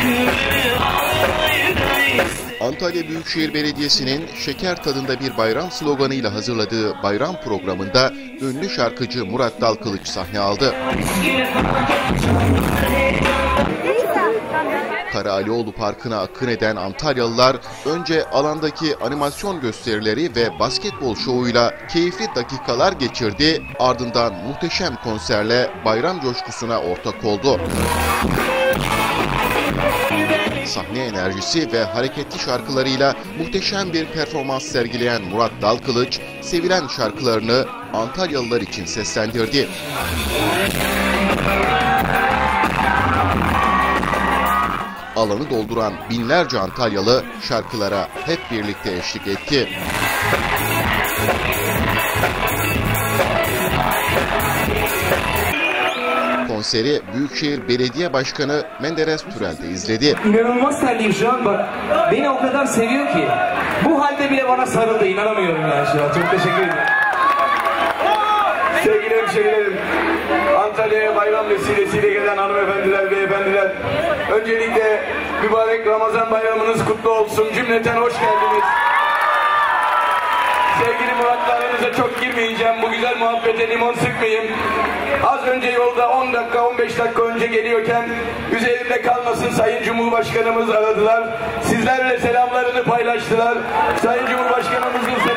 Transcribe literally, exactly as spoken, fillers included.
Antalya Büyükşehir Belediyesi'nin şeker tadında bir bayram sloganıyla hazırladığı bayram programında ünlü şarkıcı Murat Dalkılıç sahne aldı. Karaalioğlu Parkı'na akın eden Antalyalılar önce alandaki animasyon gösterileri ve basketbol şovuyla keyifli dakikalar geçirdi, ardından muhteşem konserle bayram coşkusuna ortak oldu. Sahne enerjisi ve hareketli şarkılarıyla muhteşem bir performans sergileyen Murat Dalkılıç, sevilen şarkılarını Antalyalılar için seslendirdi. Alanı dolduran binlerce Antalyalı şarkılara hep birlikte eşlik etti. Konseri Büyükşehir Belediye Başkanı Menderes Türel de izledi. İnanılmaz terliyim şu an, bak. Beni o kadar seviyor ki. Bu halde bile bana sarıldı. İnanamıyorum yani şu an. Çok teşekkür ederim. Sevgili hemşehrilerim, Antalya'ya bayram vesilesiyle gelen hanımefendiler, beyefendiler, öncelikle mübarek Ramazan bayramınız kutlu olsun. Cümleten hoş geldiniz. Sevgili Muratlarınıza çok girmeyeceğim. Bu güzel muhabbete limon sıkmayayım. Az önce yolda on dakika on beş dakika önce geliyorken üzerimde kalmasın Sayın Cumhurbaşkanımız aradılar. Sizlerle selamlarını paylaştılar. Sayın Cumhurbaşkanımızın